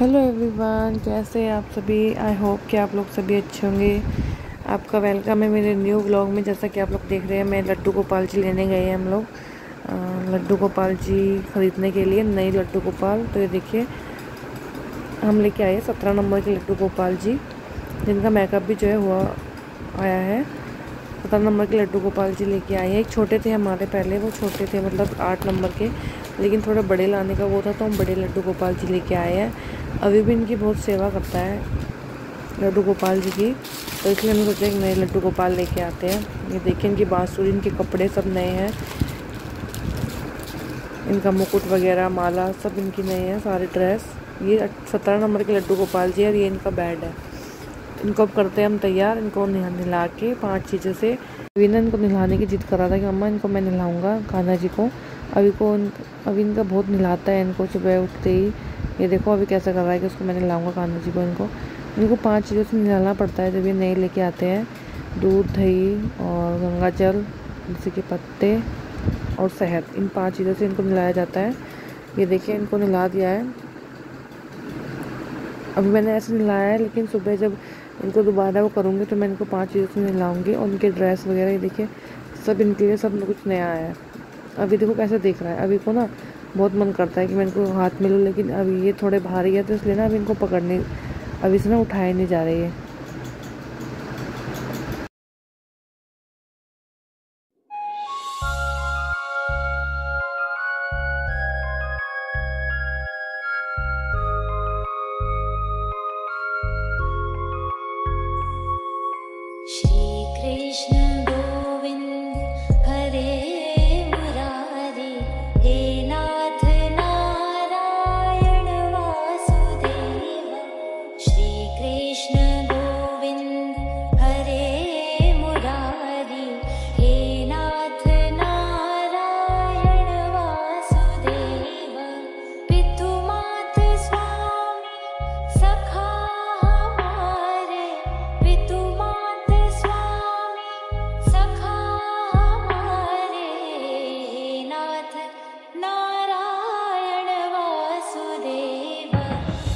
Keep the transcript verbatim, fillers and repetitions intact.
Hello everyone, कैसे हैं आप सभी। आई होप कि आप लोग सभी अच्छे होंगे। आपका वेलकम है मेरे न्यू व्लॉग में। जैसा कि आप लोग देख रहे हैं, मैं लड्डू गोपाल जी लेने गए हैं हम लोग अ, लड्डू गोपाल जी ख़रीदने के लिए, नई लड्डू गोपाल। तो ये देखिए, हम लेके आए हैं सत्रह नंबर के लड्डू गोपाल जी, जिनका मेकअप भी जो है हुआ आया है। सत्रह नंबर के लड्डू गोपाल जी लेके आए हैं। एक छोटे थे हमारे पहले, वो छोटे थे मतलब आठ नंबर के, लेकिन थोड़ा बड़े लाने का वो था, तो हम बड़े लड्डू गोपाल जी लेके आए हैं। अभी भी इनकी बहुत सेवा करता है लड्डू गोपाल जी की, तो इसलिए हमने सोचा एक नए लड्डू गोपाल लेके आते हैं। ये देखिए, इनकी बांसुरी, इनके कपड़े सब नए हैं, इनका मुकुट वगैरह, माला सब इनकी नई है, सारे ड्रेस। ये सत्रह नंबर के लड्डू गोपाल जी है और ये इनका बेड है। इनको अब करते हैं हम तैयार। इनको नहा नहला के पांच चीज़ों से, अभी ना इनको नहलाने की जिद कर रहा था कि मम्मा इनको मैं नहलाऊंगा कान्हा जी को। अभी को अभी इनका बहुत नहलाता है इनको सुबह उठते ही। ये देखो अभी कैसा कर रहा है कि उसको मैं नहलाऊंगा कान्हा जी को। इनको इनको पांच चीज़ों से नहलाना पड़ता है जब ये नए लेके आते हैं। दूध, दही और गंगा जल, तुलसी के पत्ते और शहद, इन पाँच चीज़ों से इनको नहलाया जाता है। ये देखिए, इनको नहला दिया है। अभी मैंने ऐसे नहलाया है, लेकिन सुबह जब इनको दोबारा वो करूँगी तो मैं इनको पांच चीज़ों से नहलाऊंगी। और उनके ड्रेस वगैरह ये देखिए, सब इनके लिए सब कुछ नया आया है। अभी देखो कैसे देख रहा है। अभी को ना बहुत मन करता है कि मैं इनको हाथ में लूँ, लेकिन अभी ये थोड़े भारी है, तो इसलिए ना अभी इनको पकड़ने, अभी से ना उठाया नहीं जा रही है। श्री कृष्ण गोविंद हरे मुरारी, हे नाथ नारायण वासुदेव। श्री कृष्ण गोविंद हरे मुरारी, हे नाथ नारायण वासुदेव। पितु मात स्वामी सखा हमारे, पितु मात स्वामी सखा हमारे, नाथ नारायण वासुदेव।